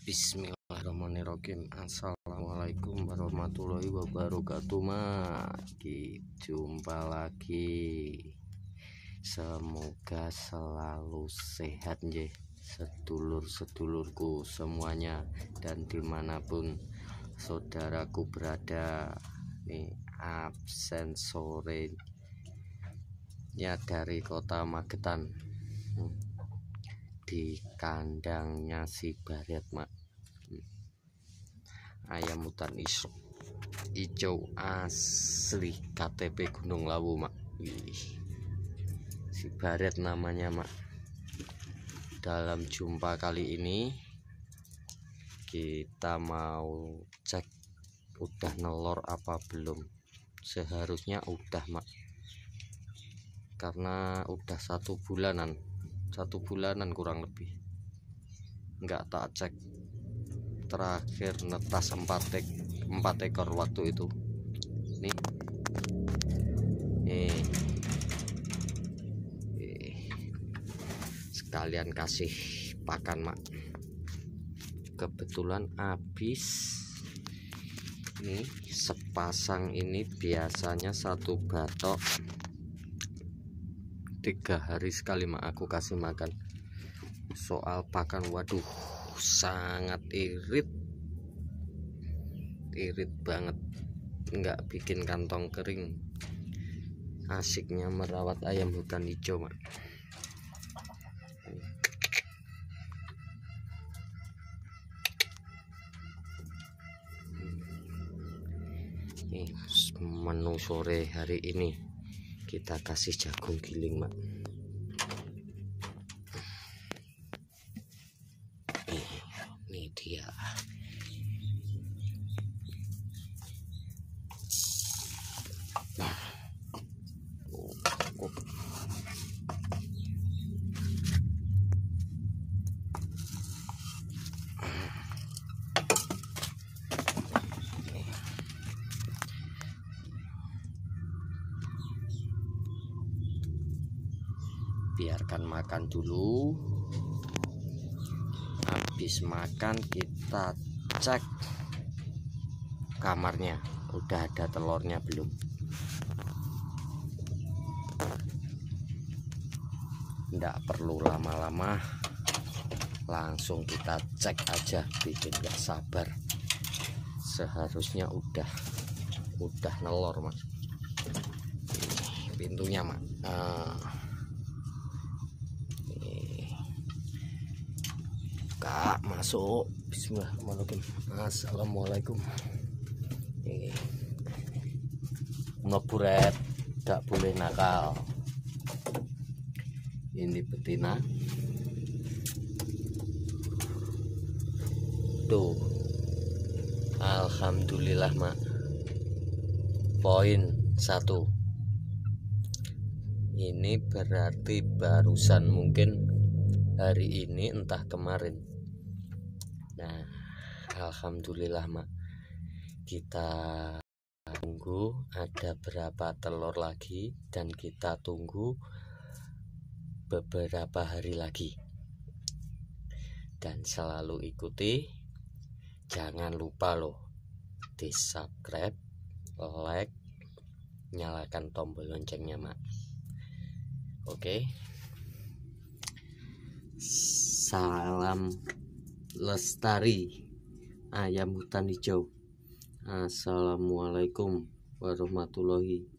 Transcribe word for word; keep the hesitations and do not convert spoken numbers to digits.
Bismillahirrahmanirrahim. Assalamualaikum warahmatullahi wabarakatuh. Maki jumpa lagi. Semoga selalu sehat nggih sedulur-sedulurku semuanya, dan dimanapun saudaraku berada. Nih absen sore ya dari kota Magetan, di kandangnya si Baret mak. Ayam hutan iso hijau asli K T P Gunung Lawu mak. Wih, si Baret namanya mak. Dalam jumpa kali ini kita mau cek udah nelor apa belum. Seharusnya udah mak, karena udah satu bulanan satu bulanan kurang lebih. Enggak tak cek terakhir netas empat ek, empat ekor waktu itu. Nih nih, nih. Sekalian kasih pakan mak. Kebetulan habis nih sepasang ini, biasanya satu batok tiga hari sekali mak aku kasih makan. Soal pakan, waduh sangat irit irit banget, nggak bikin kantong kering. Asiknya merawat ayam hutan hijau mak. Nih menu sore hari ini kita kasih jagung giling mak. Ini dia. Nah, oh, oh. Biarkan makan dulu. Habis makan kita cek kamarnya udah ada telurnya belum. Nggak perlu lama-lama, langsung kita cek aja, bikin gak sabar. Seharusnya udah udah nelor mas. Pintunya mak. uh, Kak masuk. Bismillahirrahmanirrahim. Assalamualaikum. Ini ngeburet, gak boleh nakal. Ini betina tuh. Alhamdulillah mak, poin satu. Ini berarti barusan, mungkin hari ini entah kemarin. Nah alhamdulillah mak, kita tunggu ada berapa telur lagi, dan kita tunggu beberapa hari lagi. Dan selalu ikuti, jangan lupa loh di subscribe, like, nyalakan tombol loncengnya mak. Oke, salam lestari ayam hutan hijau. Assalamualaikum warahmatullahi